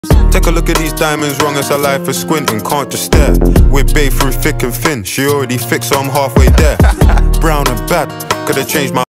Take a look at these diamonds, wrong as her life is squinting, can't just stare. We're bae through thick and thin, she already fixed so I'm halfway there. Brown and bad, could've changed my